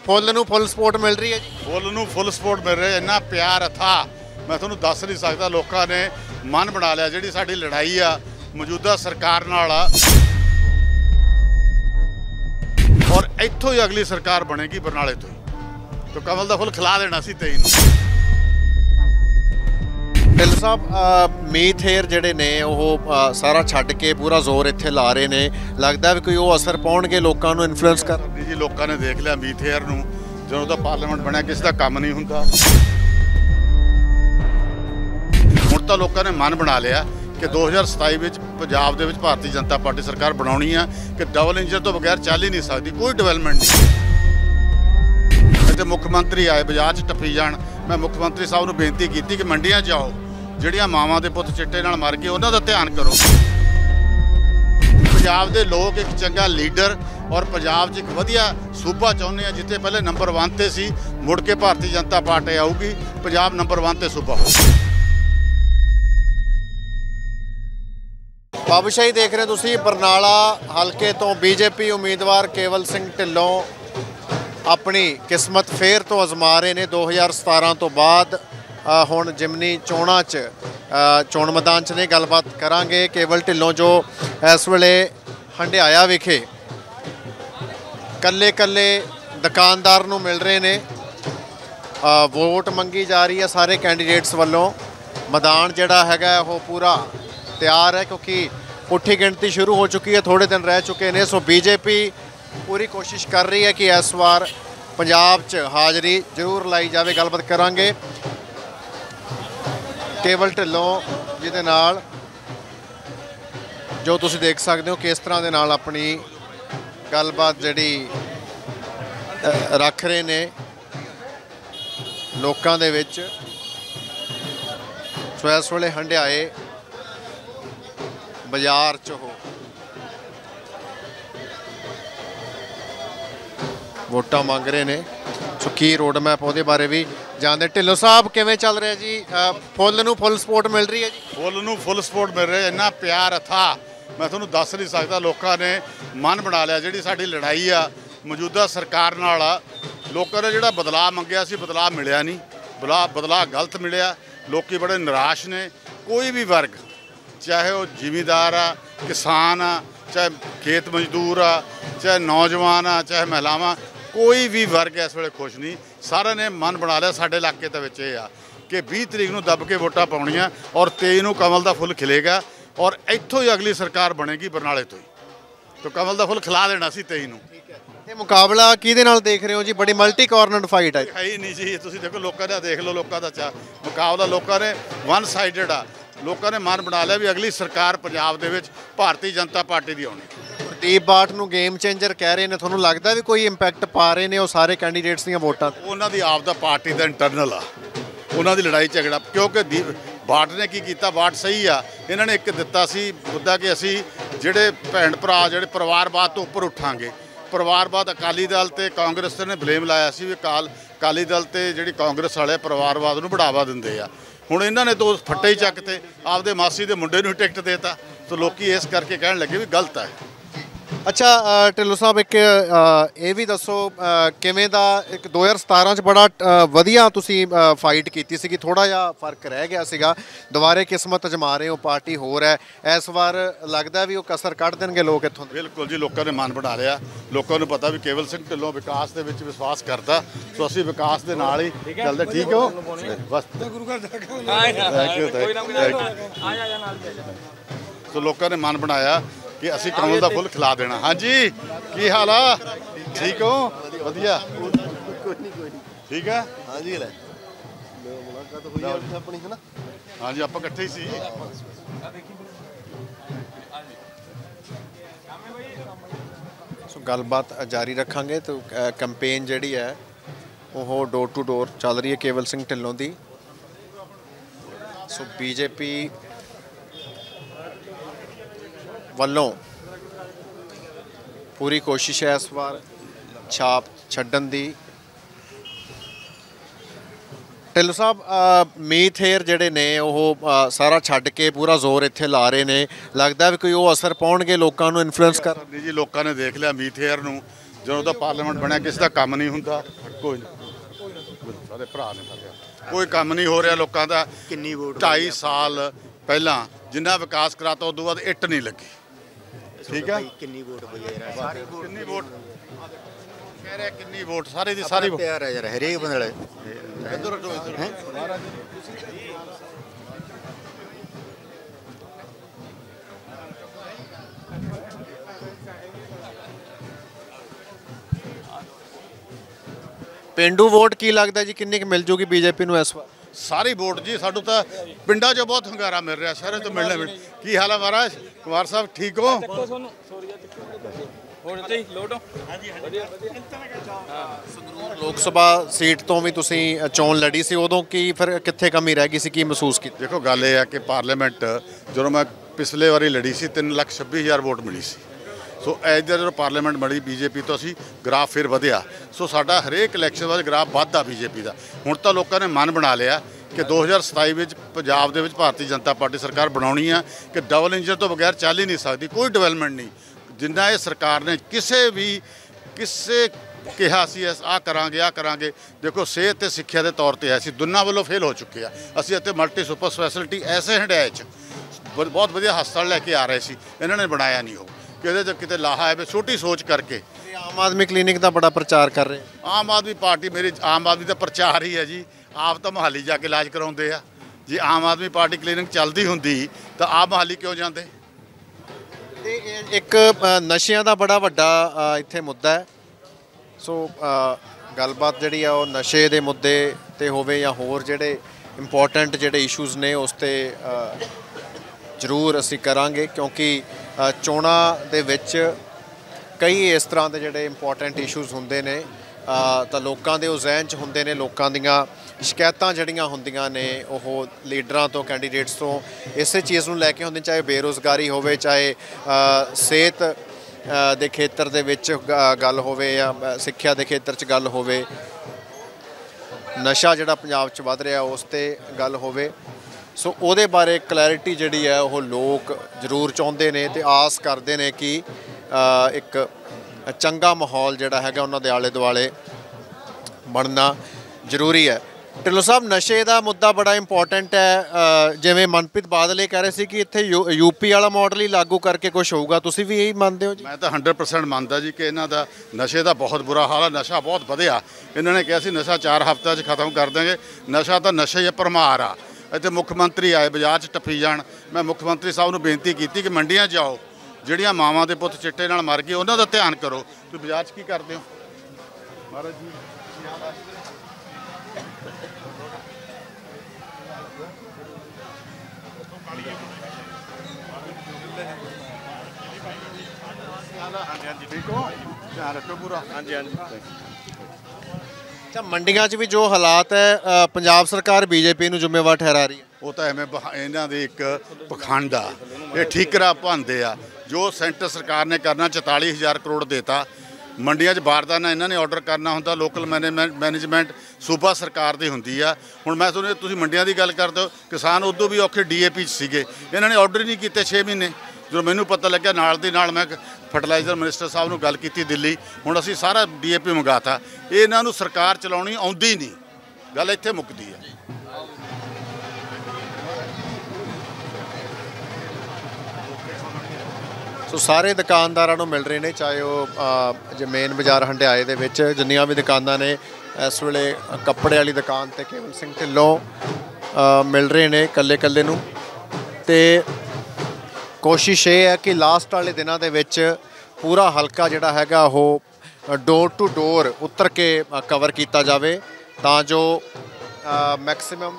ਫੁੱਲ ਨੂੰ full support ਮਿਲ ਰਹੀ ਹੈ ਜੀ? ਫੁੱਲ ਨੂੰ ਫੁੱਲ ਸਪੋਰਟ ਮਿਲ ਰਿਹਾ, ਇੰਨਾ ਪਿਆਰ ਅਥਾ ਮੈਂ ਤੁਹਾਨੂੰ ਦੱਸ ਨਹੀਂ ਸਕਦਾ। ਲੋਕਾਂ ਨੇ ਮਨ ਬਣਾ ਲਿਆ, ਜਿਹੜੀ ਸਾਡੀ ਲੜਾਈ ਆ ਮੌਜੂਦਾ ਸਰਕਾਰ ਨਾਲ ਆ, ਔਰ ਇੱਥੋਂ ਹੀ ਅਗਲੀ ਸਰਕਾਰ ਬਣੇਗੀ ਬਰਨਾਲੇ ਤੋਂ ਹੀ। ਤੇ ਕਮਲ ਦਾ ਫੁੱਲ ਖਿਲਾ ਦੇਣਾ ਸੀ 23 ਨੂੰ। ਢਿੱਲੋਂ ਸਾਹਿਬ ਮੀਤ ਹੇਅਰ ਜਿਹੜੇ ਨੇ ਉਹ ਸਾਰਾ ਛੱਡ ਕੇ ਪੂਰਾ ਜ਼ੋਰ ਇੱਥੇ ਲਾ ਰਹੇ ਨੇ, ਲੱਗਦਾ ਵੀ ਕੋਈ ਉਹ ਅਸਰ ਪਾਉਣਗੇ ਲੋਕਾਂ ਨੂੰ ਇਨਫਲੂਐਂਸ ਕਰ? ਜੀ ਲੋਕਾਂ ਨੇ ਦੇਖ ਲਿਆ ਮੀਤ ਹੇਅਰ ਨੂੰ, ਜਦੋਂ ਦਾ ਪਾਰਲੀਮੈਂਟ ਬਣਿਆ ਕਿਸੇ ਦਾ ਕੰਮ ਨਹੀਂ ਹੁੰਦਾ। ਹੁਣ ਤਾਂ ਲੋਕਾਂ ਨੇ ਮਨ ਬਣਾ ਲਿਆ ਕਿ 2027 ਵਿੱਚ ਪੰਜਾਬ ਦੇ ਵਿੱਚ ਭਾਰਤੀ ਜਨਤਾ ਪਾਰਟੀ ਸਰਕਾਰ ਬਣਾਉਣੀ ਆ, ਕਿ ਡਬਲ ਇੰਜਨ ਤੋਂ ਬਗੈਰ ਚੱਲ ਹੀ ਨਹੀਂ ਸਕਦੀ, ਕੋਈ ਡਿਵੈਲਪਮੈਂਟ ਨਹੀਂ। ਇੱਥੇ ਮੁੱਖ ਮੰਤਰੀ ਆਏ, ਬਾਜ਼ਾਰ 'ਚ ਟੱਪੀ ਜਾਣ। ਮੈਂ ਮੁੱਖ ਮੰਤਰੀ ਸਾਹਿਬ ਨੂੰ ਬੇਨਤੀ ਕੀਤੀ ਕਿ ਮੰਡੀਆਂ 'ਚ ਆਓ, ਜਿਹੜੀਆਂ ਮਾਵਾਂ ਦੇ ਪੁੱਤ ਚਿੱਟੇ ਨਾਲ ਮਰ ਗਏ ਉਹਨਾਂ ਦਾ ਧਿਆਨ ਕਰੋ। ਪੰਜਾਬ ਦੇ ਲੋਕ ਇੱਕ ਚੰਗਾ ਲੀਡਰ ਔਰ ਪੰਜਾਬ 'ਚ ਇੱਕ ਵਧੀਆ ਸੂਬਾ ਚਾਹੁੰਦੇ ਆ, ਜਿੱਥੇ ਪਹਿਲੇ ਨੰਬਰ 1 ਤੇ ਸੀ, ਮੁੜ ਕੇ ਭਾਰਤੀ ਜਨਤਾ ਪਾਰਟੀ ਆਊਗੀ, ਪੰਜਾਬ ਨੰਬਰ 1 ਤੇ ਸੂਬਾ ਹੋਊਗਾ। ਬਾਬੂਸ਼ਾਹੀ ਦੇਖ ਰਹੇ ਤੁਸੀਂ, ਬਰਨਾਲਾ ਹਲਕੇ ਤੋਂ ਬੀਜੇਪੀ ਉਮੀਦਵਾਰ ਕੇਵਲ ਸਿੰਘ ਢਿੱਲੋਂ ਆਪਣੀ ਕਿਸਮਤ ਫੇਰ ਤੋਂ ਅਜ਼ਮਾ ਰਹੇ ਨੇ। 2017 ਤੋਂ ਬਾਅਦ ਹੁਣ ਜਿਮਨੀ ਚੋਣਾਂ 'ਚ ਚੋਣ ਮੈਦਾਨ 'ਚ ਨੇ। ਗੱਲਬਾਤ ਕਰਾਂਗੇ ਕੇਵਲ ਢਿੱਲੋਂ ਜੋ ਇਸ ਵੇਲੇ ਹੰਡਿਆਇਆ ਵਿਖੇ ਕੱਲੇ ਦੁਕਾਨਦਾਰ ਨੂੰ ਮਿਲ ਰਹੇ ਨੇ। ਵੋਟ ਮੰਗੀ ਜਾ ਰਹੀ ਹੈ ਸਾਰੇ ਕੈਂਡੀਡੇਟਸ ਵੱਲੋਂ। ਮੈਦਾਨ ਜਿਹੜਾ ਹੈਗਾ ਉਹ ਪੂਰਾ ਤਿਆਰ ਹੈ, ਕਿਉਂਕਿ ਪੁੱਠੀ ਗਿਣਤੀ ਸ਼ੁਰੂ ਹੋ ਚੁੱਕੀ ਹੈ, ਥੋੜ੍ਹੇ ਦਿਨ ਰਹਿ ਚੁੱਕੇ ਨੇ। ਸੋ ਬੀਜੇਪੀ ਪੂਰੀ ਕੋਸ਼ਿਸ਼ ਕਰ ਰਹੀ ਹੈ ਕਿ ਇਸ ਵਾਰ ਪੰਜਾਬ 'ਚ ਹਾਜ਼ਰੀ ਜ਼ਰੂਰ ਲਾਈ ਜਾਵੇ। ਗੱਲਬਾਤ ਕਰਾਂਗੇ ਕੇਵਲ ਢਿੱਲੋਂ ਜੀ ਦੇ ਨਾਲ, ਜੋ ਤੁਸੀਂ ਦੇਖ ਸਕਦੇ ਹੋ ਕਿਸ ਤਰ੍ਹਾਂ ਦੇ ਨਾਲ ਆਪਣੀ ਗੱਲਬਾਤ ਜਿਹੜੀ ਰੱਖ ਰਹੇ ਨੇ ਲੋਕਾਂ ਦੇ ਵਿੱਚ। ਸੋ ਇਸ ਵੇਲੇ ਹੰਡਿਆਏ ਬਾਜ਼ਾਰ 'ਚ ਉਹ ਵੋਟਾਂ ਮੰਗ ਰਹੇ ਨੇ। ਸੋ ਕੀ ਰੋਡ ਮੈਪ ਉਹਦੇ ਬਾਰੇ ਵੀ ਜਾਣਦੇ। ਢਿੱਲੋਂ ਸਾਹਿਬ ਕਿਵੇਂ ਚੱਲ ਰਿਹਾ ਜੀ? ਫੁੱਲ ਨੂੰ ਫੁੱਲ ਸਪੋਰਟ ਮਿਲ ਰਹੀ ਹੈ ਜੀ? ਫੁੱਲ ਨੂੰ ਫੁੱਲ ਸਪੋਰਟ ਮਿਲ ਰਿਹਾ, ਇੰਨਾ ਪਿਆਰ ਅਥਾ ਮੈਂ ਤੁਹਾਨੂੰ ਦੱਸ ਨਹੀਂ ਸਕਦਾ। ਲੋਕਾਂ ਨੇ ਮਨ ਬਣਾ ਲਿਆ, ਜਿਹੜੀ ਸਾਡੀ ਲੜਾਈ ਆ ਮੌਜੂਦਾ ਸਰਕਾਰ ਨਾਲ ਆ। ਲੋਕਾਂ ਨੇ ਜਿਹੜਾ ਬਦਲਾਅ ਮੰਗਿਆ ਸੀ, ਬਦਲਾਅ ਮਿਲਿਆ ਨਹੀਂ, ਬਦਲਾਅ ਗਲਤ ਮਿਲਿਆ। ਲੋਕੀ ਬੜੇ ਨਿਰਾਸ਼ ਨੇ। ਕੋਈ ਵੀ ਵਰਗ, ਚਾਹੇ ਉਹ ਜ਼ਿਮੀਂਦਾਰ ਆ, ਕਿਸਾਨ ਆ, ਚਾਹੇ ਖੇਤ ਮਜ਼ਦੂਰ ਆ, ਚਾਹੇ ਨੌਜਵਾਨ ਆ, ਚਾਹੇ ਮਹਿਲਾਵਾਂ, ਕੋਈ ਵੀ ਵਰਗ ਇਸ ਵੇਲੇ ਖੁਸ਼ ਨਹੀਂ। ਸਾਰਿਆਂ ਨੇ ਮਨ ਬਣਾ ਲਿਆ। ਸਾਡੇ ਇਲਾਕੇ ਦੇ ਵਿੱਚ ਇਹ ਆ ਕਿ 20 ਤਰੀਕ ਨੂੰ ਦੱਬ ਕੇ ਵੋਟਾਂ ਪਾਉਣੀਆਂ, ਔਰ 23 ਨੂੰ ਕਮਲ ਦਾ ਫੁੱਲ ਖਿਲੇਗਾ, ਔਰ ਇੱਥੋਂ ਹੀ ਅਗਲੀ ਸਰਕਾਰ ਬਣੇਗੀ ਬਰਨਾਲੇ ਤੋਂ ਹੀ। ਤਾਂ ਕਮਲ ਦਾ ਫੁੱਲ ਖਿਲਾ ਦੇਣਾ ਸੀ 23 ਨੂੰ। ਇਹ ਮੁਕਾਬਲਾ ਕਿਹਦੇ ਨਾਲ ਦੇਖ ਰਹੇ ਹੋ ਜੀ? ਬੜੀ ਮਲਟੀ ਕਾਰਨਰ ਫਾਈਟ ਹੈ। ਹੈ ਹੀ ਨਹੀਂ ਜੀ, ਤੁਸੀਂ ਦੇਖੋ ਲੋਕਾਂ ਦਾ, ਦੇਖ ਲਓ ਲੋਕਾਂ ਦਾ ਮੁਕਾਬਲਾ। ਲੋਕਾਂ ਨੇ ਵਨ ਸਾਈਡਡ ਆ। ਲੋਕਾਂ ਨੇ ਮਨ ਬਣਾ ਲਿਆ ਵੀ ਅਗਲੀ ਸਰਕਾਰ ਪੰਜਾਬ ਦੇ ਵਿੱਚ ਭਾਰਤੀ ਜਨਤਾ ਪਾਰਟੀ ਦੀ ਆਉਣੀ। ਪ੍ਰਦੀਪ ਬਾਠ ਨੂੰ ਗੇਮ ਚੇਂਜਰ ਕਹਿ ਰਹੇ ਨੇ, ਤੁਹਾਨੂੰ ਲੱਗਦਾ ਵੀ ਕੋਈ ਇੰਪੈਕਟ ਪਾ ਰਹੇ ਨੇ ਉਹ ਸਾਰੇ ਕੈਂਡੀਡੇਟਸ ਦੀਆਂ ਵੋਟਾਂ? ਉਹਨਾਂ ਦੀ ਆਪ ਦਾ ਪਾਰਟੀ ਦਾ ਇੰਟਰਨਲ ਆ, ਉਹਨਾਂ ਦੀ ਲੜਾਈ ਝਗੜਾ। ਕਿਉਂਕਿ ਬਾਠ ਨੇ ਕੀ ਕੀਤਾ, ਬਾਠ ਸਹੀ ਆ। ਇਹਨਾਂ ਨੇ ਇੱਕ ਦਿੱਤਾ ਸੀ ਮੁੱਦਾ ਕਿ ਅਸੀਂ ਜਿਹੜੇ ਭੈਣ ਭਰਾ ਜਿਹੜੇ ਪਰਿਵਾਰਵਾਦ ਤੋਂ ਉੱਪਰ ਉੱਠਾਂਗੇ। ਪਰਿਵਾਰਵਾਦ ਅਕਾਲੀ ਦਲ ਤੇ ਕਾਂਗਰਸ ਨੇ ਬਲੇਮ ਲਾਇਆ ਸੀ ਵੀ ਅਕਾਲੀ ਦਲ ਤੇ ਜਿਹੜੀ ਕਾਂਗਰਸ ਵਾਲੇ ਪਰਿਵਾਰਵਾਦ ਨੂੰ ਬੜਾਵਾ ਦਿੰਦੇ ਆ। ਹੁਣ ਇਹਨਾਂ ਨੇ ਤਾਂ ਫੱਟੇ ਹੀ ਚੱਕ ਤੇ ਆਪਦੇ ਮਾਸੀ ਦੇ ਮੁੰਡੇ ਨੂੰ ਟਿਕਟ ਦੇਤਾ। ਤਾਂ ਲੋਕੀ ਇਸ ਕਰਕੇ ਕਹਿਣ ਲੱਗੇ ਵੀ ਗਲਤ ਹੈ। ਅੱਛਾ ਢਿੱਲੋਂ ਸਾਹਿਬ, ਇੱਕ ਇਹ ਵੀ ਦੱਸੋ ਕਿਵੇਂ ਦਾ, ਇੱਕ 2017 'ਚ ਬੜਾ ਵਧੀਆ ਤੁਸੀਂ ਫਾਈਟ ਕੀਤੀ ਸੀਗੀ, ਥੋੜ੍ਹਾ ਜਿਹਾ ਫਰਕ ਰਹਿ ਗਿਆ ਸੀਗਾ, ਦੁਬਾਰੇ ਕਿਸਮਤ ਅਜਮਾ ਰਹੇ ਹੋ, ਪਾਰਟੀ ਹੋਰ ਹੈ, ਇਸ ਵਾਰ ਲੱਗਦਾ ਵੀ ਉਹ ਕਸਰ ਕੱਢ ਦੇਣਗੇ ਲੋਕ ਇੱਥੋਂ? ਬਿਲਕੁਲ ਜੀ, ਲੋਕਾਂ ਨੇ ਮਨ ਬਣਾ ਲਿਆ। ਲੋਕਾਂ ਨੂੰ ਪਤਾ ਵੀ ਕੇਵਲ ਸਿੰਘ ਢਿੱਲੋਂ ਵਿਕਾਸ ਦੇ ਵਿੱਚ ਵਿਸ਼ਵਾਸ ਕਰਦਾ। ਸੋ ਅਸੀਂ ਵਿਕਾਸ ਦੇ ਨਾਲ ਹੀ ਚੱਲਦੇ। ਠੀਕ ਹੋ ਬਸ। ਸੋ ਲੋਕਾਂ ਨੇ ਮਨ ਬਣਾਇਆ ਕਿ ਅਸੀਂ ਕਮਲ ਦਾ ਫੁੱਲ ਖਿਲਾ ਦੇਣਾ। ਹਾਂਜੀ, ਕੀ ਹਾਲ ਆ? ਠੀਕ ਹੋ? ਵਧੀਆ। ਠੀਕ ਹੈ। ਹਾਂਜੀ, ਮੁਲਾਕਾਤ ਹੋਈ ਆਪਣੀ ਹੈ ਨਾ? ਹਾਂਜੀ, ਆਪਾਂ ਇਕੱਠੇ ਹੀ ਸੀ। ਸੋ ਗੱਲਬਾਤ ਜਾਰੀ ਰੱਖਾਂਗੇ। ਤਾਂ ਕੈਂਪੇਨ ਜਿਹੜੀ ਹੈ ਉਹ ਡੋਰ ਟੂ ਡੋਰ ਚੱਲ ਰਹੀ ਹੈ ਕੇਵਲ ਸਿੰਘ ਢਿੱਲੋਂ ਦੀ। ਸੋ ਬੀਜੇਪੀ ਵੱਲੋਂ ਪੂਰੀ ਕੋਸ਼ਿਸ਼ ਹੈ ਇਸ ਵਾਰ ਛਾਪ ਛੱਡਣ ਦੀ। ਢਿੱਲੋਂ ਸਾਹਿਬ ਮੀਤ ਹੇਅਰ ਜਿਹੜੇ ਨੇ ਉਹ ਸਾਰਾ ਛੱਡ ਕੇ ਪੂਰਾ ਜ਼ੋਰ ਇੱਥੇ ਲਾ ਰਹੇ ਨੇ, ਲੱਗਦਾ ਵੀ ਕੋਈ ਉਹ ਅਸਰ ਪਾਉਣਗੇ ਲੋਕਾਂ ਨੂੰ ਇਨਫਲੂਐਂਸ ਕਰ? ਜੀ ਲੋਕਾਂ ਨੇ ਦੇਖ ਲਿਆ ਮੀਤ ਹੇਅਰ ਨੂੰ, ਜਦੋਂ ਦਾ ਪਾਰਲੀਮੈਂਟ ਬਣਿਆ ਕਿਸੇ ਦਾ ਕੰਮ ਨਹੀਂ ਹੁੰਦਾ, ਕੋਈ ਸਾਰੇ ਭਰਾ ਨੇ ਫੜਿਆ, ਕੋਈ ਕੰਮ ਨਹੀਂ ਹੋ ਰਿਹਾ ਲੋਕਾਂ ਦਾ। ਕਿੰਨੀ ਵੋਟ 2.5 ਸਾਲ ਪਹਿਲਾਂ ਜਿੰਨਾ ਵਿਕਾਸ ਕਰਾਤਾ ਉਦੋਂ ਬਾਅਦ ਇੱਟ ਨਹੀਂ ਲੱਗੀ। ਠੀਕ ਹੈ, ਕਿੰਨੀ ਵੋਟ ਪਈ ਹੈ ਯਾਰ? ਸਾਰੀ ਵੋਟ ਕਿੰਨੀ ਵੋਟ ਕਹਿ ਰਿਹਾ, ਕਿੰਨੀ ਵੋਟ ਸਾਰੇ ਦੀ ਸਾਰੀ ਪਿਆਰ ਹੈ ਯਾਰ ਹਰੇਕ ਬੰਦੇ ਇੱਧਰ ਪੇਂਡੂ ਵੋਟ ਕੀ ਲੱਗਦਾ ਜੀ ਕਿੰਨੀ ਕੁ ਮਿਲ ਜੂਗੀ ਬੀਜੇਪੀ ਨੂੰ ਇਸ ਵਾਰ? ਸਾਰੀ ਵੋਟ ਜੀ ਸਾਨੂੰ ਤਾਂ ਪਿੰਡਾਂ 'ਚੋਂ ਬਹੁਤ ਹੰਗਾਰਾ ਮਿਲ ਰਿਹਾ, ਸ਼ਹਿਰਾਂ 'ਚੋਂ ਮਿਲਣਾ ਵੀ। ਕੀ ਹਾਲ ਹੈ ਮਹਾਰਾਜ? ਕੁਮਾਰ ਸਾਹਿਬ ਠੀਕ ਹੋ? ਲੋਕ ਸਭਾ ਸੀਟ ਤੋਂ ਵੀ ਤੁਸੀਂ ਚੋਣ ਲੜੀ ਸੀ, ਉਦੋਂ ਕੀ ਫਿਰ ਕਿੱਥੇ ਕਮੀ ਰਹਿ ਗਈ ਸੀ, ਕੀ ਮਹਿਸੂਸ ਕੀਤੀ? ਦੇਖੋ ਗੱਲ ਇਹ ਹੈ ਕਿ ਪਾਰਲੀਮੈਂਟ ਜਦੋਂ ਮੈਂ ਪਿਛਲੇ ਵਾਰੀ ਲੜੀ ਸੀ 3,26,000 ਵੋਟ ਮਿਲੀ ਸੀ। ਸੋ ਐਦਾਂ ਜਦੋਂ ਪਾਰਲੀਮੈਂਟ ਬਣੀ ਬੀਜੇਪੀ ਤੋਂ ਅਸੀਂ ਗ੍ਰਾਫ ਫਿਰ ਵਧਿਆ। ਸੋ ਸਾਡਾ ਹਰੇਕ ਇਲੈਕਸ਼ਨ ਵਾਲਾ ਗ੍ਰਾਫ ਵੱਧਦਾ ਬੀਜੇਪੀ ਦਾ। ਹੁਣ ਤਾਂ ਲੋਕਾਂ ਨੇ ਮਨ ਬਣਾ ਲਿਆ ਕਿ 2027 ਵਿੱਚ ਪੰਜਾਬ ਦੇ ਵਿੱਚ ਭਾਰਤੀ ਜਨਤਾ ਪਾਰਟੀ ਸਰਕਾਰ ਬਣਾਉਣੀ ਆ, ਕਿ ਡਬਲ ਇੰਜਨ ਤੋਂ ਬਗੈਰ ਚੱਲ ਹੀ ਨਹੀਂ ਸਕਦੀ, ਕੋਈ ਡਿਵੈਲਪਮੈਂਟ ਨਹੀਂ। ਜਿੰਨਾ ਇਹ ਸਰਕਾਰ ਨੇ ਕਿਸੇ ਕਿਹਾ ਸੀ ਆਹ ਕਰਾਂਗੇ, ਦੇਖੋ ਸਿਹਤ ਤੇ ਸਿੱਖਿਆ ਦੇ ਤੌਰ ਤੇ ਅਸੀਂ ਦੋਨਾਂ ਵੱਲੋਂ ਫੇਲ ਹੋ ਚੁੱਕੇ ਆ। ਅਸੀਂ ਇੱਥੇ ਮਲਟੀ ਸੁਪਰ ਸਪੈਸ਼ਲਿਟੀ ਐਸੇ ਹੰਡਿਆਏ 'ਚ ਬਹੁਤ ਵਧੀਆ ਹਸਪਤਾਲ ਲੈ ਕੇ ਆ ਰਹੇ ਸੀ, ਇਹਨਾਂ ਨੇ ਬਣਾਇਆ ਨਹੀਂ। ਉਹ ਕਿ ਇਹਦੇ 'ਚ ਕਿਤੇ ਲਾਹਾ ਹੈ, ਛੋਟੀ ਸੋਚ ਕਰਕੇ। ਆਮ ਆਦਮੀ ਕਲੀਨਿਕ ਦਾ ਬੜਾ ਪ੍ਰਚਾਰ ਕਰ ਰਹੇ। ਆਮ ਆਦਮੀ ਪਾਰਟੀ ਮੇਰੀ ਆਮ ਆਦਮੀ ਦਾ ਪ੍ਰਚਾਰ ਹੀ ਹੈ ਜੀ। ਆਪ ਤਾਂ ਮੁਹਾਲੀ ਜਾ ਕੇ ਇਲਾਜ ਕਰਾਉਂਦੇ ਆ। ਜੇ ਆਮ ਆਦਮੀ ਪਾਰਟੀ ਕਲੀਨਿਕ ਚੱਲਦੀ ਹੁੰਦੀ ਤਾਂ ਆਪ ਮੁਹਾਲੀ ਕਿਉਂ ਜਾਂਦੇ? ਤੇ ਇੱਕ ਨਸ਼ਿਆਂ ਦਾ ਬੜਾ ਵੱਡਾ ਇੱਥੇ ਮੁੱਦਾ ਹੈ। ਸੋ ਗੱਲਬਾਤ ਜਿਹੜੀ ਆ ਉਹ ਨਸ਼ੇ ਦੇ ਮੁੱਦੇ ਤੇ ਹੋਵੇ ਜਾਂ ਹੋਰ ਜਿਹੜੇ ਇੰਪੋਰਟੈਂਟ ਜਿਹੜੇ ਇਸ਼ੂਜ਼ ਨੇ ਉਸ ਤੇ ਜ਼ਰੂਰ ਅਸੀਂ ਕਰਾਂਗੇ, ਕਿਉਂਕਿ ਚੋਣਾਂ ਦੇ ਵਿੱਚ ਕਈ ਇਸ ਤਰ੍ਹਾਂ ਦੇ ਜਿਹੜੇ ਇੰਪੋਰਟੈਂਟ ਇਸ਼ੂਜ਼ ਹੁੰਦੇ ਨੇ ਤਾਂ ਲੋਕਾਂ ਦੇ ਉਹ ਜ਼ਿਹਨ 'ਚ ਹੁੰਦੇ ਨੇ। ਲੋਕਾਂ ਦੀਆਂ ਸ਼ਿਕਾਇਤਾਂ ਜਿਹੜੀਆਂ ਹੁੰਦੀਆਂ ਨੇ ਉਹ ਲੀਡਰਾਂ ਤੋਂ, ਕੈਂਡੀਡੇਟਸ ਤੋਂ ਇਸੇ ਚੀਜ਼ ਨੂੰ ਲੈ ਕੇ ਹੁੰਦੇ, ਚਾਹੇ ਬੇਰੁਜ਼ਗਾਰੀ ਹੋਵੇ, ਚਾਹੇ ਸਿਹਤ ਦੇ ਖੇਤਰ ਦੇ ਵਿੱਚ ਗੱਲ ਹੋਵੇ ਜਾਂ ਸਿੱਖਿਆ ਦੇ ਖੇਤਰ 'ਚ ਗੱਲ ਹੋਵੇ, ਨਸ਼ਾ ਜਿਹੜਾ ਪੰਜਾਬ 'ਚ ਵੱਧ ਰਿਹਾ ਉਸ 'ਤੇ ਗੱਲ ਹੋਵੇ। ਸੋ ਉਹਦੇ ਬਾਰੇ ਕਲੈਰਿਟੀ ਜਿਹੜੀ ਹੈ ਉਹ ਲੋਕ ਜ਼ਰੂਰ ਚਾਹੁੰਦੇ ਨੇ ਤੇ ਆਸ ਕਰਦੇ ਨੇ ਕਿ ਇੱਕ ਚੰਗਾ ਮਾਹੌਲ ਜਿਹੜਾ ਹੈਗਾ ਉਹਨਾਂ ਦੇ ਆਲੇ ਦੁਆਲੇ ਬਣਨਾ ਜ਼ਰੂਰੀ ਹੈ। ਢਿੱਲੋਂ ਸਾਹਿਬ, ਨਸ਼ੇ ਦਾ ਮੁੱਦਾ ਬੜਾ ਇੰਪੋਰਟੈਂਟ ਹੈ। ਜਿਵੇਂ ਮਨਪ੍ਰੀਤ ਬਾਦਲ ਇਹ ਕਹਿ ਰਹੇ ਸੀ ਕਿ ਇੱਥੇ ਯੂਪੀ ਵਾਲਾ ਮਾਡਲ ਹੀ ਲਾਗੂ ਕਰਕੇ ਕੁਝ ਹੋਊਗਾ, ਤੁਸੀਂ ਵੀ ਇਹੀ ਮੰਨਦੇ ਹੋ ਜੀ? ਮੈਂ ਤਾਂ 100% ਮੰਨਦਾ ਜੀ ਕਿ ਇਹਨਾਂ ਦਾ ਨਸ਼ੇ ਦਾ ਬਹੁਤ ਬੁਰਾ ਹਾਲ ਹੈ। ਨਸ਼ਾ ਬਹੁਤ ਵਧਿਆ। ਇਹਨਾਂ ਨੇ ਕਿਹਾ ਸੀ ਨਸ਼ਾ 4 ਹਫ਼ਤਿਆਂ 'ਚ ਖਤਮ ਕਰ ਦਾਂਗੇ। ਨਸ਼ਾ ਤਾਂ ਨਸ਼ਾ ਹੀ ਭਰਮਾਰ ਆ। ਇੱਥੇ ਮੁੱਖ ਮੰਤਰੀ ਆਏ, ਬਾਜ਼ਾਰ 'ਚ ਟੱਪੀ ਜਾਣ। ਮੈਂ ਮੁੱਖ ਮੰਤਰੀ ਸਾਹਿਬ ਨੂੰ ਬੇਨਤੀ ਕੀਤੀ ਕਿ ਮੰਡੀਆਂ ਜਾਓ, ਜਿਹੜੀਆਂ ਮਾਵਾਂ ਦੇ ਪੁੱਤ ਚਿੱਟੇ ਨਾਲ ਮਰ ਗਏ ਉਹਨਾਂ ਦਾ ਧਿਆਨ ਕਰੋ। ਤੁਸੀਂ ਬਾਜ਼ਾਰ 'ਚ ਕੀ ਕਰਦੇ ਹੋ ਮਹਾਰਾਜ ਜੀ? ਹਾਂਜੀ ਠੀਕ ਹੋ? ਧਿਆਨ ਰੱਖੋ ਪੂਰਾ। ਹਾਂਜੀ। ਅੱਛਾ, ਮੰਡੀਆਂ 'ਚ ਵੀ ਜੋ ਹਾਲਾਤ ਹੈ ਪੰਜਾਬ ਸਰਕਾਰ ਬੀਜੇਪੀ ਨੂੰ ਜ਼ਿੰਮੇਵਾਰ ਠਹਿਰਾ ਰਹੀ ਹੈ। ਉਹ ਤਾਂ ਐਵੇਂ ਇਹਨਾਂ ਦੇ ਇੱਕ ਪਖੰਡ ਆ। ਇਹ ਠੀਕਰਾ ਭੰਦੇ ਆ। ਜੋ ਸੈਂਟਰ ਸਰਕਾਰ ਨੇ ਕਰਨਾ 44,000 ਕਰੋੜ ਦੇਤਾ। ਮੰਡੀਆਂ 'ਚ ਬਾਰਦਾਨਾ ਇਹਨਾਂ ਨੇ ਆਰਡਰ ਕਰਨਾ ਹੁੰਦਾ। ਲੋਕਲ ਮੈਨੇਜਮੈਂਟ ਸੂਬਾ ਸਰਕਾਰ ਦੀ ਹੁੰਦੀ ਆ। ਹੁਣ ਮੈਂ ਤੁਹਾਨੂੰ, ਤੁਸੀਂ ਮੰਡੀਆਂ ਦੀ ਗੱਲ ਕਰਦੇ ਹੋ, ਕਿਸਾਨ ਉਦੋਂ ਵੀ ਔਖੇ DAP 'ਚ ਸੀਗੇ। ਇਹਨਾਂ ਨੇ ਆਰਡਰ ਹੀ ਨਹੀਂ ਕੀਤੇ 6 ਮਹੀਨੇ। ਜਦੋਂ ਮੈਨੂੰ ਪਤਾ ਲੱਗਿਆ ਨਾਲ ਦੀ ਨਾਲ ਮੈਂ ਫਰਟੀਲਾਈਜ਼ਰ ਮਿਨਿਸਟਰ ਸਾਹਿਬ ਨੂੰ ਗੱਲ ਕੀਤੀ ਦਿੱਲੀ। ਹੁਣ ਅਸੀਂ ਸਾਰਾ DAP ਮੰਗਾਤਾ। ਇਹਨਾਂ ਨੂੰ ਸਰਕਾਰ ਚਲਾਉਣੀ ਆਉਂਦੀ ਨਹੀਂ। ਗੱਲ ਇੱਥੇ ਮੁੱਕਦੀ ਹੈ। ਸੋ ਸਾਰੇ ਦੁਕਾਨਦਾਰਾਂ ਨੂੰ ਮਿਲ ਰਹੇ ਨੇ, ਚਾਹੇ ਉਹ ਜੇ ਮੇਨ ਬਾਜ਼ਾਰ ਹੰਡਿਆਏ ਦੇ ਵਿੱਚ ਜਿੰਨੀਆਂ ਵੀ ਦੁਕਾਨਾਂ ਨੇ ਇਸ ਵੇਲੇ ਕੱਪੜੇ ਵਾਲੀ ਦੁਕਾਨ ਤੇ ਕੇਵਲ ਸਿੰਘ ਢਿੱਲੋਂ ਮਿਲ ਰਹੇ ਨੇ ਇਕੱਲੇ ਨੂੰ। ਤੇ ਕੋਸ਼ਿਸ਼ ਇਹ ਹੈ ਕਿ ਲਾਸਟ ਵਾਲੇ ਦਿਨਾਂ ਦੇ ਵਿੱਚ ਪੂਰਾ ਹਲਕਾ ਜਿਹੜਾ ਹੈਗਾ ਉਹ ਡੋਰ ਟੂ ਡੋਰ ਉਤਰ ਕੇ ਕਵਰ ਕੀਤਾ ਜਾਵੇ ਤਾਂ ਜੋ ਮੈਕਸਿਮਮ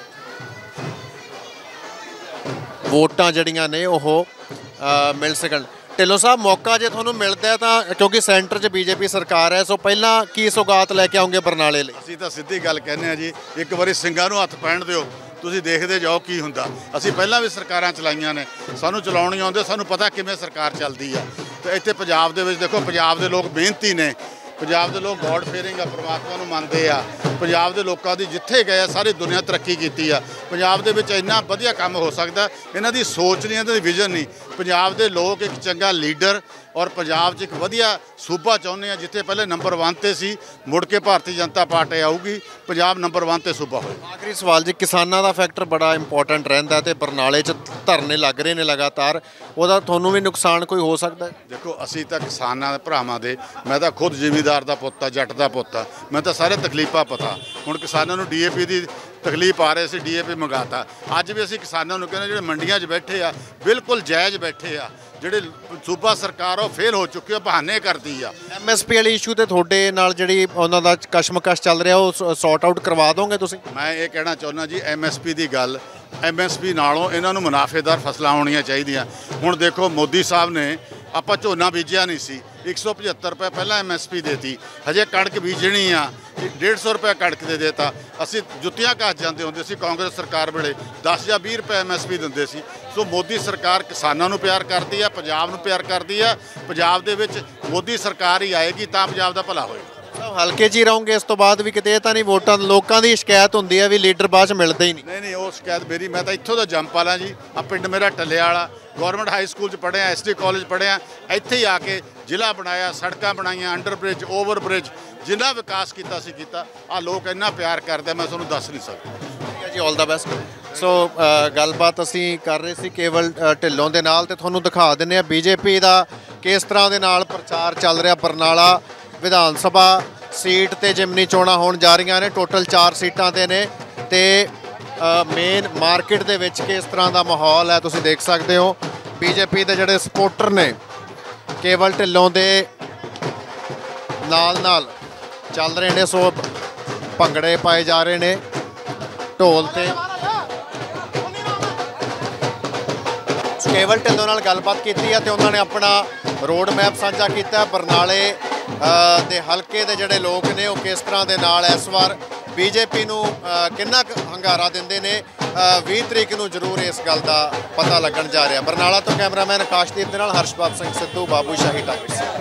ਵੋਟਾਂ ਜਿਹੜੀਆਂ ਨੇ ਉਹ ਮਿਲ ਸਕਣ। ਢਿੱਲੋਂ ਸਾਹਿਬ, ਮੌਕਾ ਜੇ ਤੁਹਾਨੂੰ ਮਿਲਦਾ ਤਾਂ, ਕਿਉਂਕਿ ਸੈਂਟਰ 'ਚ ਬੀਜੇਪੀ ਸਰਕਾਰ ਹੈ, ਸੋ ਪਹਿਲਾਂ ਕੀ ਸੌਗਾਤ ਲੈ ਕੇ ਆਉਂਗੇ ਬਰਨਾਲੇ ਲਈ? ਅਸੀਂ ਤਾਂ ਸਿੱਧੀ ਗੱਲ ਕਹਿੰਦੇ ਹਾਂ ਜੀ, ਇੱਕ ਵਾਰੀ ਸਿੰਘਾਂ ਨੂੰ ਹੱਥ ਪਹਿਣ ਦਿਓ, ਤੁਸੀਂ ਦੇਖਦੇ ਜਾਓ ਕੀ ਹੁੰਦਾ। ਅਸੀਂ ਪਹਿਲਾਂ ਵੀ ਸਰਕਾਰਾਂ ਚਲਾਈਆਂ ਨੇ, ਸਾਨੂੰ ਚਲਾਉਣੀ ਆਉਂਦੇ, ਸਾਨੂੰ ਪਤਾ ਕਿਵੇਂ ਸਰਕਾਰ ਚੱਲਦੀ ਆ। ਤੇ ਇੱਥੇ ਪੰਜਾਬ ਦੇ ਵਿੱਚ ਦੇਖੋ, ਪੰਜਾਬ ਦੇ ਲੋਕ ਮਿਹਨਤੀ ਨੇ। ਪੰਜਾਬ ਦੇ ਲੋਕ ਗੋਡ ਫੀਅਰਿੰਗ ਆ, ਪਰਮਾਤਮਾ ਨੂੰ ਮੰਨਦੇ ਆ। ਪੰਜਾਬ ਦੇ ਲੋਕਾਂ ਦੀ ਜਿੱਥੇ ਗਏ ਆ ਸਾਰੀ ਦੁਨੀਆ ਤਰੱਕੀ ਕੀਤੀ ਆ। ਪੰਜਾਬ ਦੇ ਵਿੱਚ ਇੰਨਾ ਵਧੀਆ ਕੰਮ ਹੋ ਸਕਦਾ। ਇਹਨਾਂ ਦੀ ਸੋਚ ਨਹੀਂ, ਇਹਨਾਂ ਦੀ ਵਿਜ਼ਨ ਨਹੀਂ। ਪੰਜਾਬ ਦੇ ਲੋਕ ਇੱਕ ਚੰਗਾ ਲੀਡਰ ਔਰ ਪੰਜਾਬ 'ਚ ਇੱਕ ਵਧੀਆ ਸੂਬਾ ਚਾਹੁੰਦੇ ਆ, ਜਿੱਥੇ ਪਹਿਲੇ ਨੰਬਰ 1 ਤੇ ਸੀ, ਮੁੜ ਕੇ ਭਾਰਤੀ ਜਨਤਾ ਪਾਰਟੀ ਆਊਗੀ, ਪੰਜਾਬ ਨੰਬਰ 1 ਤੇ ਸੂਬਾ ਹੋਏਗਾ। ਆਖਰੀ ਸਵਾਲ ਜੀ, ਕਿਸਾਨਾਂ ਦਾ ਫੈਕਟਰ ਬੜਾ ਇੰਪੋਰਟੈਂਟ ਰਹਿੰਦਾ ਤੇ ਬਰਨਾਲੇ 'ਚ ਧਰਨੇ ਲੱਗ ਰਹੇ ਨੇ ਲਗਾਤਾਰ, ਉਹਦਾ ਤੁਹਾਨੂੰ ਵੀ ਨੁਕਸਾਨ ਕੋਈ ਹੋ ਸਕਦਾ ਹੈ? ਦੇਖੋ, ਅਸੀਂ ਤਾਂ ਕਿਸਾਨਾਂ ਦੇ ਭਰਾਵਾਂ ਦੇ, ਮੈਂ ਤਾਂ ਖੁਦ ਜ਼ਿਮੀਂਦਾਰ ਦਾ ਪੁੱਤ ਆ, ਜੱਟ ਦਾ ਪੁੱਤ ਆ, ਮੈਂ ਤਾਂ ਸਾਰੇ ਤਕਲੀਫਾਂ ਪਤਾ। ਹੁਣ ਕਿਸਾਨਾਂ ਨੂੰ ਡੀਏਪੀ ਦੀ ਤਕਲੀਫ ਆ ਰਹੀ ਸੀ, ਡੀਏਪੀ ਮੰਗਾਤਾ। ਅੱਜ ਵੀ ਅਸੀਂ ਕਿਸਾਨਾਂ ਨੂੰ ਕਹਿੰਦੇ ਜਿਹੜੇ ਮੰਡੀਆਂ 'ਚ ਬੈਠੇ ਆ ਬਿਲਕੁਲ ਜਾਇਜ਼ ਬੈਠੇ ਆ, ਜਿਹੜੇ ਸੂਬਾ ਸਰਕਾਰ ਉਹ ਫੇਲ ਹੋ ਚੁੱਕੀ ਆ, ਬਹਾਨੇ ਕਰਦੀ ਆ। ਐਮਐਸਪੀ ਵਾਲੀ ਇਸ਼ੂ ਤੇ ਤੁਹਾਡੇ ਨਾਲ ਜਿਹੜੀ ਉਹਨਾਂ ਦਾ ਕਸ਼ਮਕਸ਼ ਚੱਲ ਰਿਹਾ ਉਹ ਸੌਰਟ ਆਊਟ ਕਰਵਾ ਦੋਗੇ ਤੁਸੀਂ? ਮੈਂ ਇਹ ਕਹਿਣਾ ਚਾਹੁੰਦਾ ਜੀ, ਐਮਐਸਪੀ ਦੀ ਗੱਲ, ਐਮਐਸਪੀ ਨਾਲੋਂ ਇਹਨਾਂ ਨੂੰ ਮੁਨਾਫੇਦਾਰ ਫਸਲਾਂ ਹੋਣੀਆਂ ਚਾਹੀਦੀਆਂ। ਹੁਣ ਦੇਖੋ, ਮੋਦੀ ਸਾਹਿਬ ਨੇ, ਆਪਾਂ ਝੋਨਾ ਬੀਜਿਆ ਨਹੀਂ ਸੀ, 175 ਰੁਪਏ ਪਹਿਲਾਂ ਐਮਐਸਪੀ ਦੇਤੀ, ਹਜੇ ਕਣਕ ਬੀਜਣੀ ਆ 150 ਰੁਪਏ ਕਣਕ ਦੇ ਦੇਤਾ। ਅਸੀਂ ਜੁੱਤੀਆਂ ਘਸ ਜਾਂਦੇ ਹੁੰਦੇ ਸੀ ਕਾਂਗਰਸ ਸਰਕਾਰ ਵੇਲੇ, 10 ਜਾਂ 20 ਰੁਪਏ ਐਮਐਸਪੀ ਦਿੰਦੇ ਸੀ। ਸੋ ਮੋਦੀ ਸਰਕਾਰ ਕਿਸਾਨਾਂ ਨੂੰ ਪਿਆਰ ਕਰਦੀ ਆ, ਪੰਜਾਬ ਨੂੰ ਪਿਆਰ ਕਰਦੀ ਆ। ਪੰਜਾਬ ਦੇ ਵਿੱਚ ਮੋਦੀ ਸਰਕਾਰ ਹੀ ਆਏਗੀ ਤਾਂ ਪੰਜਾਬ ਦਾ ਭਲਾ ਹੋਏਗਾ। ਹਲਕੇ 'ਚ ਹੀ ਰਹੋਗੇ ਇਸ ਤੋਂ ਬਾਅਦ ਵੀ? ਕਿਤੇ ਇਹ ਤਾਂ ਨਹੀਂ ਵੋਟਾਂ ਲੋਕਾਂ ਦੀ ਸ਼ਿਕਾਇਤ ਹੁੰਦੀ ਹੈ ਵੀ ਲੀਡਰ ਬਾਅਦ 'ਚ ਮਿਲਦੇ ਹੀ ਨਹੀਂ? ਨਹੀਂ, ਉਹ ਸ਼ਿਕਾਇਤ ਮੇਰੀ, ਮੈਂ ਤਾਂ ਇੱਥੋਂ ਦਾ ਜੰਮਪਾਲਾ ਜੀ, ਆ ਪਿੰਡ ਮੇਰਾ ਟੱਲੇ ਵਾਲਾ, ਗਵਰਨਮੈਂਟ ਹਾਈ ਸਕੂਲ 'ਚ ਪੜ੍ਹਿਆ, ਐਸਡੀ ਕਾਲਜ ਪੜ੍ਹਿਆ, ਇੱਥੇ ਹੀ ਆ ਕੇ ਜ਼ਿਲ੍ਹਾ ਬਣਾਇਆ, ਸੜਕਾਂ ਬਣਾਈਆਂ, ਅੰਡਰ ਬ੍ਰਿਜ, ਓਵਰ ਬ੍ਰਿਜ, ਜਿੰਨਾ ਵਿਕਾਸ ਕੀਤਾ ਸੀ ਕੀਤਾ। ਆ ਲੋਕ ਇੰਨਾ ਪਿਆਰ ਕਰਦੇ, ਮੈਂ ਤੁਹਾਨੂੰ ਦੱਸ ਨਹੀਂ ਸਕਦਾ। ਠੀਕ ਹੈ ਜੀ, ਆਲ ਦਾ ਬੈਸਟ। ਸੋ ਗੱਲਬਾਤ ਅਸੀਂ ਕਰ ਰਹੇ ਸੀ ਕੇਵਲ ਢਿੱਲੋਂ ਦੇ ਨਾਲ, ਤੇ ਤੁਹਾਨੂੰ ਦਿਖਾ ਦਿੰਦੇ ਆ ਬੀਜੇਪੀ ਦਾ ਕਿਸ ਤਰ੍ਹਾਂ ਦੇ ਨਾਲ ਪ੍ਰਚਾਰ ਚੱਲ ਰਿਹਾ। ਬਰਨਾਲਾ ਵਿਧਾਨ ਸਭਾ ਸੀਟ ਤੇ ਜਿਮਨੀ ਚੋਣਾਂ ਹੋਣ ਜਾ ਰਹੀਆਂ ਨੇ, ਟੋਟਲ 4 ਸੀਟਾਂ ਤੇ ਨੇ, ਤੇ ਮੇਨ ਮਾਰਕੀਟ ਦੇ ਵਿੱਚ ਕਿਸ ਤਰ੍ਹਾਂ ਦਾ ਮਾਹੌਲ ਹੈ ਤੁਸੀਂ ਦੇਖ ਸਕਦੇ ਹੋ। ਬੀਜੇਪੀ ਦੇ ਜਿਹੜੇ ਸਪੋਰਟਰ ਨੇ ਕੇਵਲ ਢਿੱਲੋਂ ਦੇ ਨਾਲ ਚੱਲ ਰਹੇ ਨੇ, ਸੋ ਭੰਗੜੇ ਪਾਏ ਜਾ ਰਹੇ ਨੇ ਢੋਲ ਤੇ। ਕੇਵਲ ਢਿੱਲੋਂ ਨਾਲ ਗੱਲਬਾਤ ਕੀਤੀ ਹੈ ਤੇ ਉਹਨਾਂ ਨੇ ਆਪਣਾ ਰੋਡ ਮੈਪ ਸਾਂਝਾ ਕੀਤਾ। ਬਰਨਾਲੇ ਦੇ ਹਲਕੇ ਦੇ ਜਿਹੜੇ ਲੋਕ ਨੇ ਉਹ ਕਿਸ ਤਰ੍ਹਾਂ ਦੇ ਨਾਲ ਇਸ ਵਾਰ ਬੀਜੇਪੀ ਨੂੰ ਕਿੰਨਾ ਕੁ ਹੰਗਾਰਾ ਦਿੰਦੇ ਨੇ, 20 ਤਰੀਕ ਨੂੰ ਜ਼ਰੂਰ ਇਸ ਗੱਲ ਦਾ ਪਤਾ ਲੱਗਣ ਜਾ ਰਿਹਾ। ਬਰਨਾਲਾ ਤੋਂ ਕੈਮਰਾਮੈਨ ਆਕਾਸ਼ਦੀਪ ਦੇ ਨਾਲ ਹਰਸ਼ਪਾਲ ਸਿੰਘ ਸਿੱਧੂ, ਬਾਬੂ ਸ਼ਾਹੀ ਟਾਈਮਜ਼।